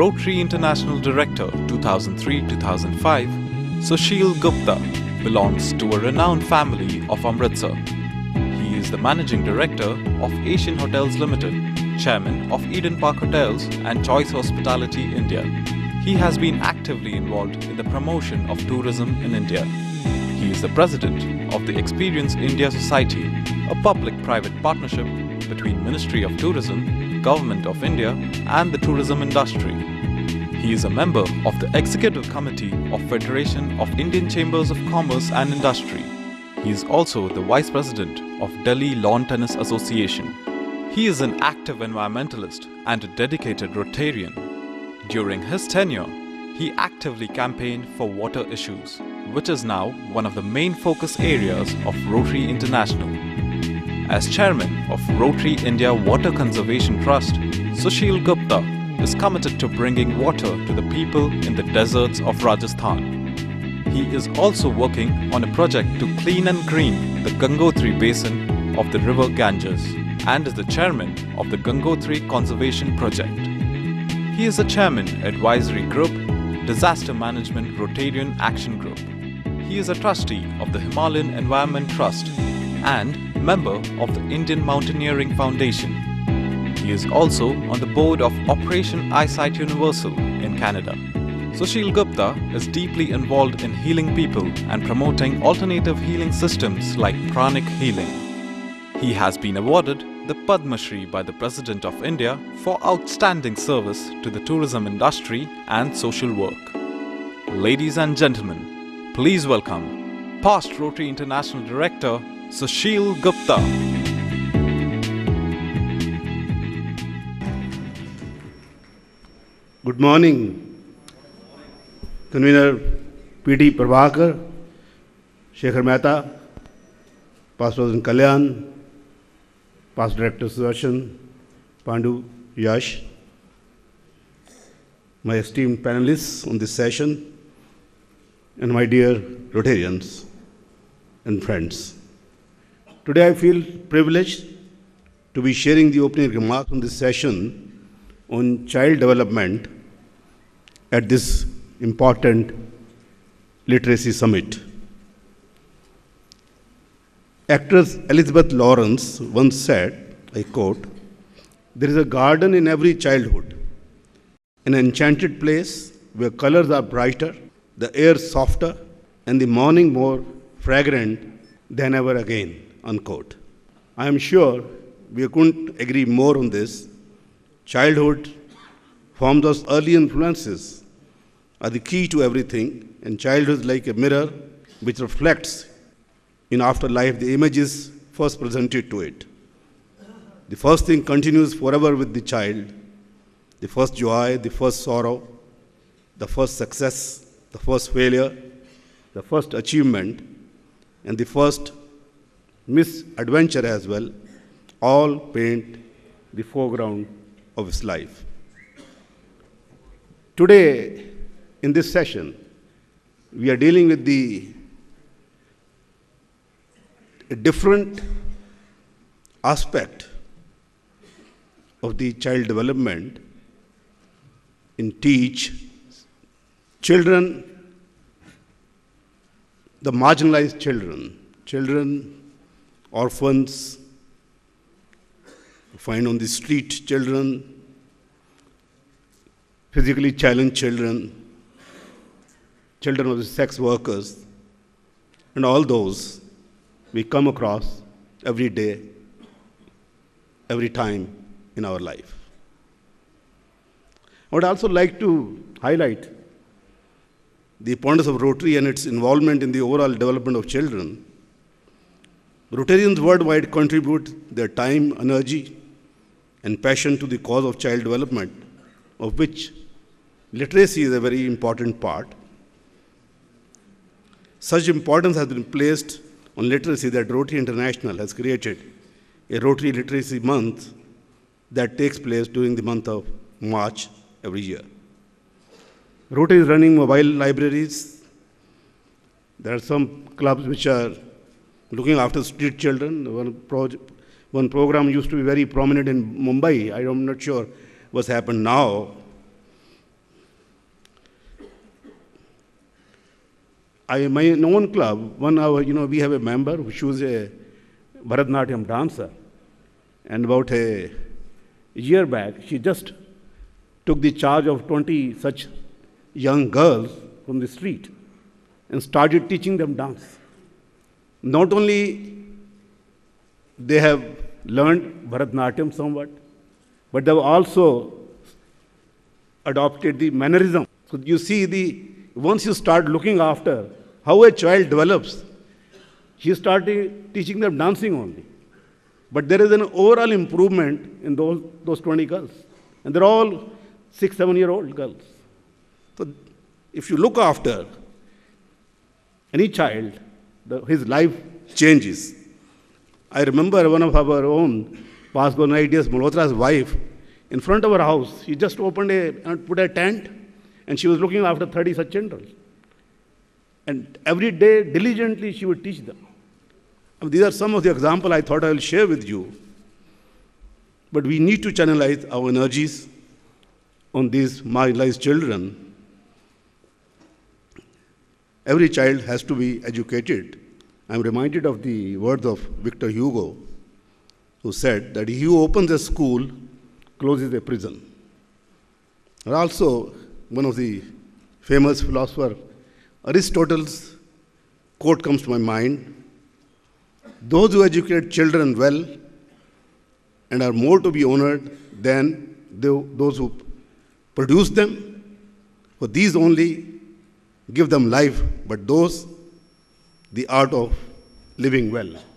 Rotary International Director 2003-2005, Sushil Gupta belongs to a renowned family of Amritsar. He is the Managing Director of Asian Hotels Limited, Chairman of Eden Park Hotels and Choice Hospitality India. He has been actively involved in the promotion of tourism in India. He is the President of the Experience India Society, a public-private partnership between Ministry of Tourism, Government of India and the tourism industry. He is a member of the Executive Committee of Federation of Indian Chambers of Commerce and Industry. He is also the Vice President of Delhi Lawn Tennis Association. He is an active environmentalist and a dedicated Rotarian. During his tenure, he actively campaigned for water issues, which is now one of the main focus areas of Rotary International. As Chairman of Rotary India Water Conservation Trust, Sushil Gupta is committed to bringing water to the people in the deserts of Rajasthan. He is also working on a project to clean and green the Gangotri basin of the river Ganges and is the Chairman of the Gangotri Conservation Project. He is the Chairman, Advisory Group, Disaster Management Rotarian Action Group. He is a trustee of the Himalayan Environment Trust and member of the Indian Mountaineering Foundation. He is also on the board of Operation Eyesight Universal in Canada. Sushil Gupta is deeply involved in healing people and promoting alternative healing systems like pranic healing. He has been awarded the Padma Shri by the President of India for outstanding service to the tourism industry and social work. Ladies and gentlemen, please welcome past Rotary International Director Sushil Gupta. Good morning, Convener P.D. Prabhakar, Shekhar Mehta, Past President Kalyan, Past Director Sudarshan, Pandu, Yash, my esteemed panelists on this session, and my dear Rotarians and friends. Today I feel privileged to be sharing the opening remarks on this session on child development at this important literacy summit. Actress Elizabeth Lawrence once said, I quote, "There is a garden in every childhood, an enchanted place where colors are brighter, the air softer, and the morning more fragrant than ever again," unquote. I am sure we couldn't agree more on this. Childhood forms those early influences are the key to everything, and childhood is like a mirror which reflects in afterlife the images first presented to it. The first thing continues forever with the child, the first joy, the first sorrow, the first success, the first failure, the first achievement, and the first misadventure as well, all paint the foreground of his life. Today, in this session, we are dealing with a different aspect of the child development in teach children, the marginalized children, orphans, find on the street children, physically challenged children of the sex workers, and all those we come across every day, every time in our life. I would also like to highlight the importance of Rotary and its involvement in the overall development of children. Rotarians worldwide contribute their time, energy, and passion to the cause of child development, of which literacy is a very important part. Such importance has been placed on literacy that Rotary International has created a Rotary Literacy Month that takes place during the month of March every year. Rotary is running mobile libraries. There are some clubs which are looking after street children. One program used to be very prominent in Mumbai. I'm not sure what's happened now. In my own club, we have a member who was a Bharatanatyam dancer. And about a year back, she just took the charge of 20 such young girls from the street and started teaching them dance. Not only they have learned Bharatanatyam somewhat, but they have also adopted the mannerism. So you see, once you start looking after how a child develops, he started teaching them dancing only. But there is an overall improvement in those 20 girls. And they're all 6, 7-year-old girls. So if you look after any child, his life changes. I remember one of our own, Pasgonaidius Malhotra's wife, in front of her house, she just put a tent, and she was looking after 30 such children. And every day, diligently, she would teach them. These are some of the examples I thought I will share with you. But we need to channelize our energies on these marginalized children. Every child has to be educated. I'm reminded of the words of Victor Hugo, who said that he who opens a school closes a prison. And also, one of the famous philosophers, Aristotle's quote comes to my mind: those who educate children well and are more to be honored than those who produce them, for these only give them life, but those the art of living well.